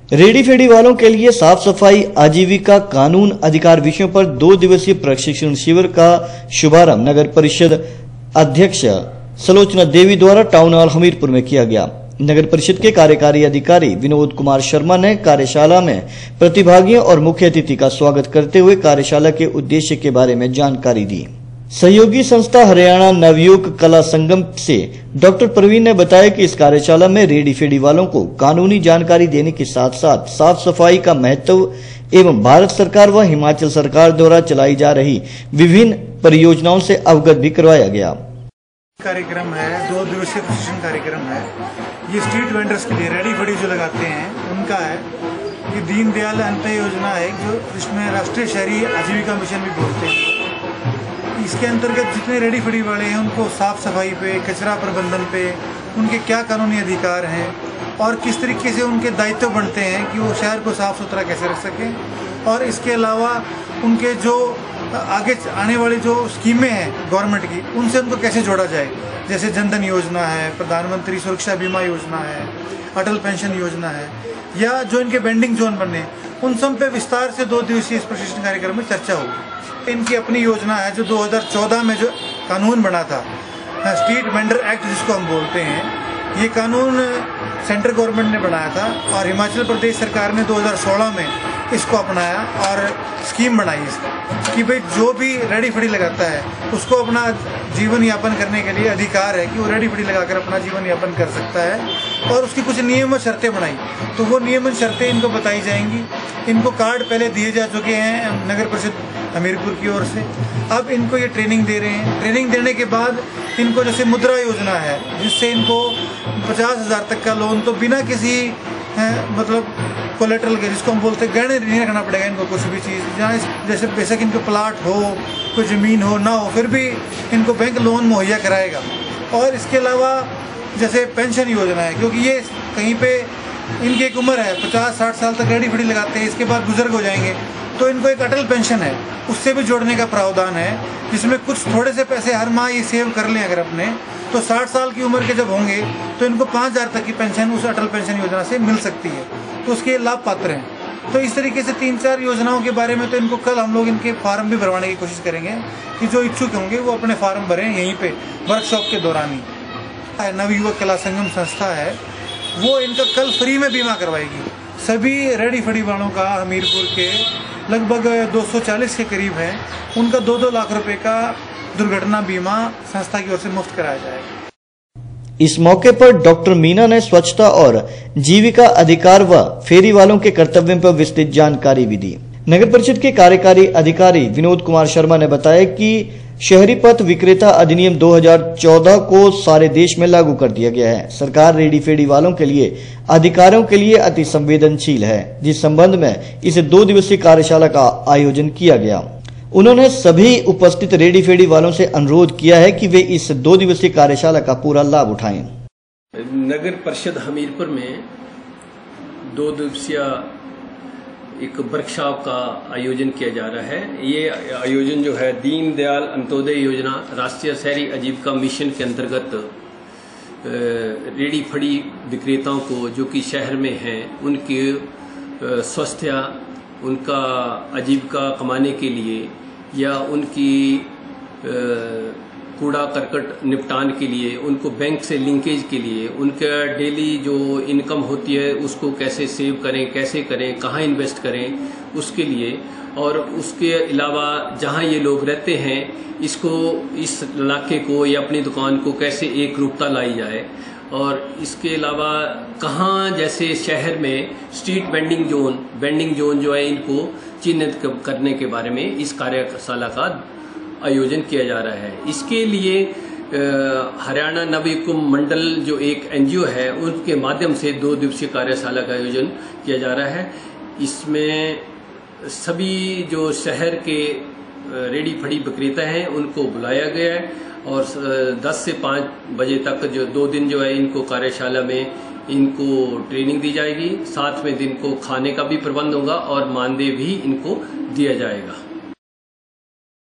Ready फेडी वालों के लिए साफ सफाई आजीविका कानून अधिकार विषयों पर 2 दिवसीय प्रशिक्षण शिविर का शुभारंभ नगर परिषद अध्यक्ष सलोचना देवी द्वारा टाउन हॉल हमीरपुर में किया गया। नगर परिषद के कार्यकारी अधिकारी विनोद कुमार शर्मा ने कार्यशाला में प्रतिभागियों और मुख्य अतिथि का स्वागत करते हुए कार्यशाला के उद्देश्य के बारे में जानकारी दी। सहयोगी संस्था हरियाणा नवयुग कला संगम से डॉक्टर प्रवीण ने बताया कि इस कार्यशाला में रेडी फेडी वालों को कानूनी जानकारी देने के साथ साथ साफ सफाई का महत्व एवं भारत सरकार व हिमाचल सरकार द्वारा चलाई जा रही विभिन्न परियोजनाओं से अवगत भी करवाया गया। कार्यक्रम है 2 दिवसीय प्रशिक्षण कार्यक्रम है। ये स्ट्रीट वेंडर्स के लिए रेडी फेडी जो लगाते हैं उनका है। ये दीनदयाल अंत्योदय योजना है जो जिसमें राष्ट्रीय शहरी आजीविका मिशन भी बोलते हैं। इसके अंतर्गत जितने रेडी फेडी वाले हैं उनको साफ सफाई पे, कचरा प्रबंधन पे उनके क्या कानूनी अधिकार हैं और किस तरीके से उनके दायित्व बनते हैं कि वो शहर को साफ सुथरा कैसे रख सकें। और इसके अलावा उनके जो आगे आने वाली जो स्कीमें हैं गवर्नमेंट की उनसे उनको कैसे जोड़ा जाए, जैसे जनधन योजना है, प्रधानमंत्री सुरक्षा बीमा योजना है, अटल पेंशन योजना है, या जो इनके बेंडिंग जोन बने उन सब पे विस्तार से 2 दिवसीय प्रशिक्षण कार्यक्रम में चर्चा होगी। इनकी अपनी योजना है जो 2014 में जो कानून बना था, स्ट्रीट वेंडर एक्ट जिसको हम बोलते हैं, ये कानून सेंट्रल गवर्नमेंट ने बनाया था और हिमाचल प्रदेश सरकार ने 2016 में इसको अपनाया और स्कीम बनाई इसकी कि भाई जो भी रेडी फेडी लगाता है उसको अपना जीवन यापन करने के लिए अधिकार है कि वो रेडी फेडी लगाकर अपना जीवन यापन कर सकता है। और उसकी कुछ नियम और शर्तें बनाई, तो वो नियम और शर्तें इनको बताई जाएंगी। इनको कार्ड पहले दिए जा चुके हैं नगर परिषद हमीरपुर की ओर से। अब इनको ये ट्रेनिंग दे रहे हैं। ट्रेनिंग देने के बाद इनको जैसे मुद्रा योजना है जिससे इनको 50,000 तक का लोन तो बिना किसी मतलब कोलेटरल के, जिसको हम बोलते हैं गहने नहीं रखना पड़ेगा इनको कुछ भी चीज़, जहाँ जैसे बेशक इनको प्लाट हो, कोई ज़मीन हो ना हो, फिर भी इनको बैंक लोन मुहैया कराएगा। और इसके अलावा जैसे पेंशन योजना है, क्योंकि ये कहीं पे इनकी एक उम्र है 50-60 साल तक रेडी फेडी लगाते हैं, इसके बाद बुजुर्ग हो जाएंगे तो इनको एक अटल पेंशन है उससे भी जोड़ने का प्रावधान है, जिसमें कुछ थोड़े से पैसे हर माह ये सेव कर लें अगर अपने, तो 60 साल की उम्र के जब होंगे तो इनको 5,000 तक की पेंशन उस अटल पेंशन योजना से मिल सकती है, तो उसके लाभ पात्र हैं। तो इस तरीके से 3-4 योजनाओं के बारे में तो इनको कल हम लोग इनके फार्म भी भरवाने की कोशिश करेंगे कि जो इच्छुक होंगे वो अपने फार्म भरें यहीं पे वर्कशॉप के दौरान ही। नवयुवक कला संगम संस्था है वो इनका कल फ्री में बीमा करवाएगी। सभी रेडी फेडी वालों का हमीरपुर के लगभग 240 के करीब हैं, उनका 2-2 लाख रुपए का दुर्घटना बीमा संस्था की ओर से मुफ्त कराया जाएगा। इस मौके पर डॉक्टर मीना ने स्वच्छता और जीविका अधिकार व फेरी वालों के कर्तव्यों पर विस्तृत जानकारी भी दी। नगर परिषद के कार्यकारी अधिकारी विनोद कुमार शर्मा ने बताया कि शहरी पथ विक्रेता अधिनियम 2014 को सारे देश में लागू कर दिया गया है। सरकार रेडी फेडी वालों के लिए अधिकारों के लिए अति संवेदनशील है, जिस संबंध में इसे 2 दिवसीय कार्यशाला का आयोजन किया गया। उन्होंने सभी उपस्थित रेडी फेडी वालों से अनुरोध किया है कि वे इस 2 दिवसीय कार्यशाला का पूरा लाभ उठाएं। नगर परिषद हमीरपुर में 2 दिवसीय एक वर्कशॉप का आयोजन किया जा रहा है। ये आयोजन जो है दीनदयाल अंत्योदय योजना राष्ट्रीय शहरी आजीविका मिशन के अंतर्गत रेडी फेडी विक्रेताओं को जो कि शहर में हैं उनकी स्वास्थ्य, उनका आजीविका कमाने के लिए या उनकी कूड़ा करकट निपटान के लिए, उनको बैंक से लिंकेज के लिए, उनका डेली जो इनकम होती है उसको कैसे सेव करें, कैसे करें, कहाँ इन्वेस्ट करें उसके लिए, और उसके अलावा जहाँ ये लोग रहते हैं इसको, इस इलाके को या अपनी दुकान को कैसे एक रूपता लाई जाए, और इसके अलावा कहाँ जैसे शहर में स्ट्रीट वेंडिंग जोन जो है इनको चिन्हित करने के बारे में इस कार्यशाला का आयोजन किया जा रहा है। इसके लिए हरियाणा नवयुग मंडल जो एक NGO है उनके माध्यम से 2 दिवसीय कार्यशाला का आयोजन किया जा रहा है। इसमें सभी जो शहर के रेडी फेडी विक्रेता हैं उनको बुलाया गया है और 10 से 5 बजे तक जो 2 दिन जो है इनको कार्यशाला में इनको ट्रेनिंग दी जाएगी। साथ में दिन को खाने का भी प्रबंध होगा और मानदेय भी इनको दिया जाएगा।